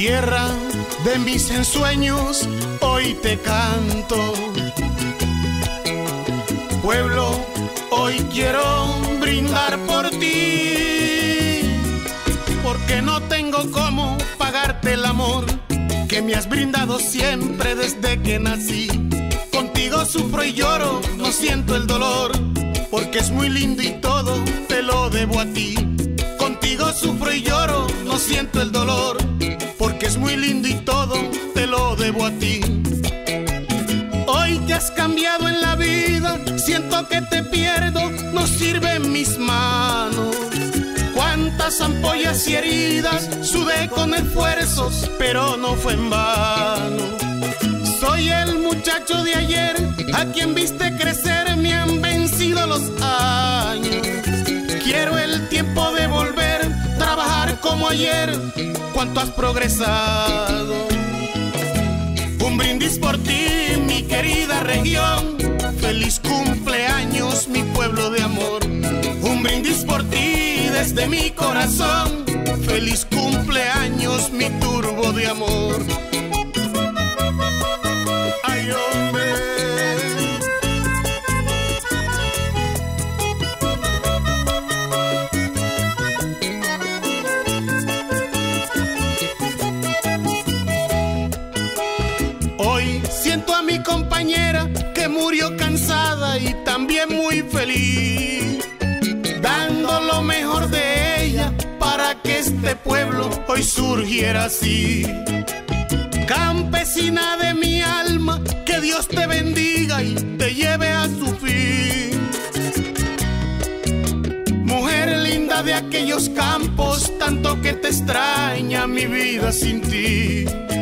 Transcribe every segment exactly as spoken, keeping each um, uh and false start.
Tierra de mis ensueños, hoy te canto. Pueblo, hoy quiero brindar por ti, porque no tengo cómo pagarte el amor que me has brindado siempre desde que nací. Contigo sufro y lloro, no siento el dolor, porque es muy lindo y todo te lo debo a ti. Contigo sufro y lloro, no siento el dolor, porque es muy lindo y todo te lo debo a ti. Hoy te has cambiado en la vida, siento que te pierdo, no sirven mis manos. Cuántas ampollas y heridas sudé con esfuerzos, pero no fue en vano. Soy el muchacho de ayer, a quien viste crecer, me han vencido los años. Quiero el tiempo de volver, trabajar como ayer, cuánto has progresado. Un brindis por ti, mi querida región, feliz cumpleaños, mi pueblo de amor. Un brindis por ti desde mi corazón, feliz cumpleaños, mi turbo de amor. Ay, hombre. Hoy siento a mi compañera que murió cansada y también muy feliz, dando lo mejor de ella para que este pueblo hoy surgiera así. Campesina de mi alma, que Dios te bendiga y te lleve a su fin. Mujer linda de aquellos campos, tanto que te extraña mi vida sin ti.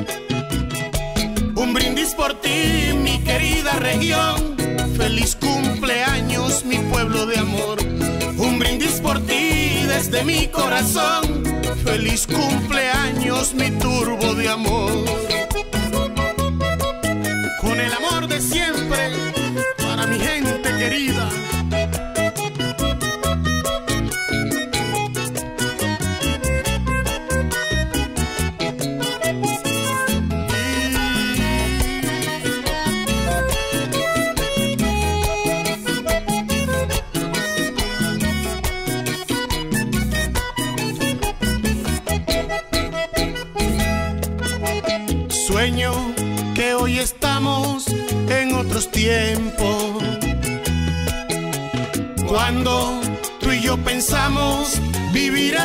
Un brindis por ti, mi querida región, feliz cumpleaños, mi pueblo de amor. Un brindis por ti desde mi corazón, feliz cumpleaños, mi turbo de amor. Con el amor de siempre, para mi gente querida. Sueño que hoy estamos en otros tiempos, cuando tú y yo pensamos vivir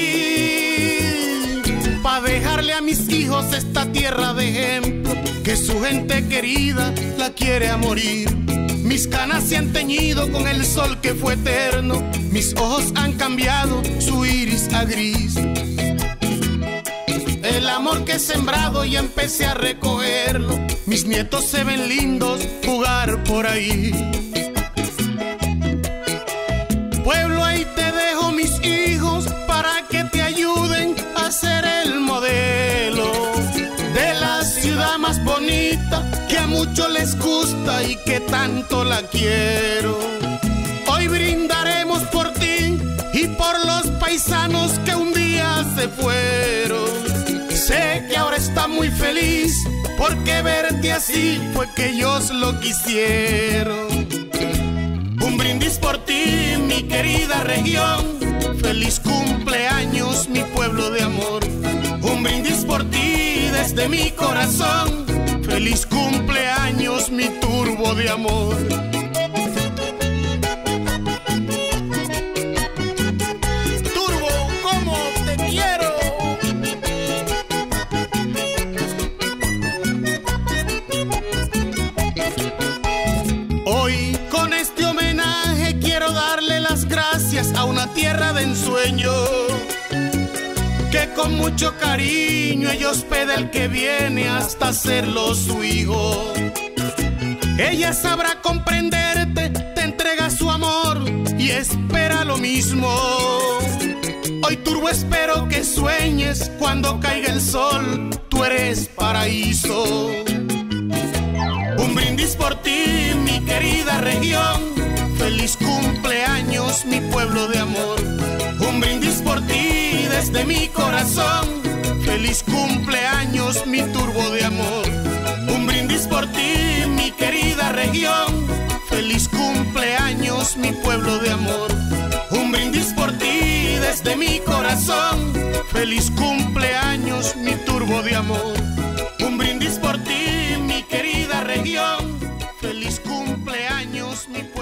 así, pa' dejarle a mis hijos esta tierra de ejemplo, que su gente querida la quiere a morir. Mis canas se han teñido con el sol que fue eterno, mis ojos han cambiado su iris a gris. El amor que he sembrado ya empecé a recogerlo, mis nietos se ven lindos jugar por ahí. Pueblo, ahí te dejo mis hijos para que te ayuden a ser el modelo de la ciudad más bonita que a muchos les gusta y que tanto la quiero. Hoy brindaremos por ti y por los paisanos que un día se fueron. Sé que ahora está muy feliz, porque verte así fue que ellos lo quisieron. Un brindis por ti, mi querida región, feliz cumpleaños, mi pueblo de amor. Un brindis por ti desde mi corazón, feliz cumpleaños, mi turbo de amor. Hoy con este homenaje quiero darle las gracias a una tierra de ensueño, que con mucho cariño ella hospeda el que viene hasta serlo su hijo. Ella sabrá comprenderte, te entrega su amor y espera lo mismo. Hoy turbo espero que sueñes cuando caiga el sol, tú eres paraíso. Un brindis por ti, mi querida región, feliz cumpleaños, mi pueblo de amor. Un brindis por ti desde mi corazón, feliz cumpleaños. cumpleaños, mi turbo de amor. Un brindis por ti, mi querida región. Feliz cumpleaños, mi pueblo de amor. Un brindis por ti desde mi corazón. Feliz cumpleaños, mi turbo de amor. Un brindis por ti, mi querida región. Feliz cumpleaños, mi pueblo.